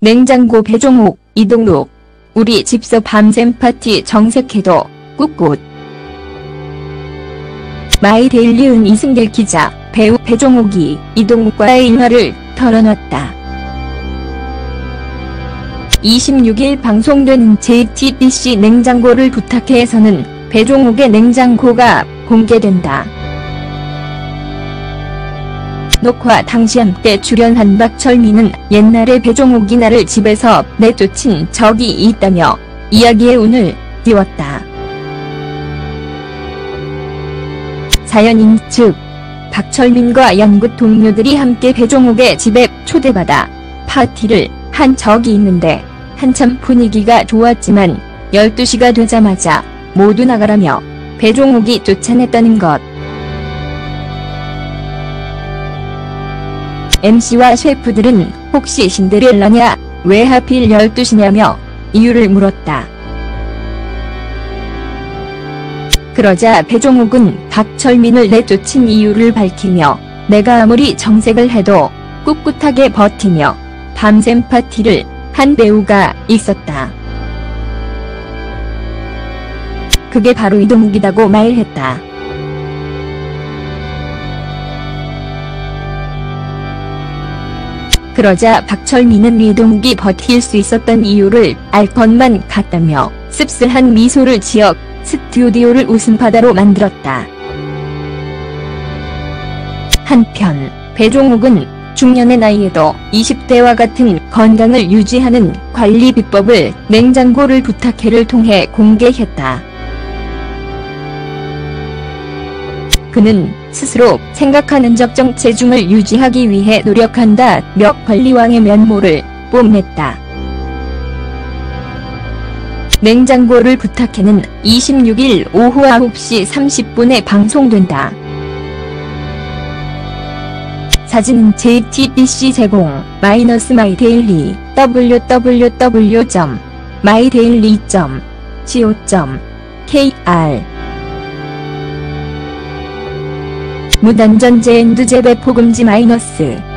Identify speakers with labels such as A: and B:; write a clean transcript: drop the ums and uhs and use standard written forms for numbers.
A: 냉장고 배종욱, 이동욱. 우리 집서 밤샘 파티 정색해도 꿋꿋. 마이데일리은 이승길 기자, 배우 배종욱이 이동욱과의 일화를 털어놨다. 26일 방송된 JTBC 냉장고를 부탁해에서는 배종욱의 냉장고가 공개된다. 녹화 당시 함께 출연한 박철민은 옛날에 배종욱이 나를 집에서 내쫓은 적이 있다며 이야기의 운을 띄웠다. 자연인 측, 박철민과 연극 동료들이 함께 배종욱의 집에 초대받아 파티를 한 적이 있는데 한참 분위기가 좋았지만 12시가 되자마자 모두 나가라며 배종욱이 쫓아냈다는 것. MC와 셰프들은 혹시 신데렐라냐, 왜 하필 12시냐며 이유를 물었다. 그러자 배종욱은 박철민을 내쫓은 이유를 밝히며 내가 아무리 정색을 해도 꿋꿋하게 버티며 밤샘 파티를 한 배우가 있었다. 그게 바로 이동욱이라고 말했다. 그러자 박철민은 이동욱이 버틸 수 있었던 이유를 알 것만 같다며 씁쓸한 미소를 지어 스튜디오를 웃음바다로 만들었다. 한편 배종욱은 중년의 나이에도 20대와 같은 건강을 유지하는 관리 비법을 냉장고를 부탁해를 통해 공개했다. 그는 스스로 생각하는 적정 체중을 유지하기 위해 노력한다며 관리왕의 면모를 뽐냈다. 냉장고를 부탁해는 26일 오후 9시 30분에 방송된다. 사진은 JTBC 제공, 마이데일리, www.mydaily.co.kr 무단전제 앤드 재배 포금지 마이너스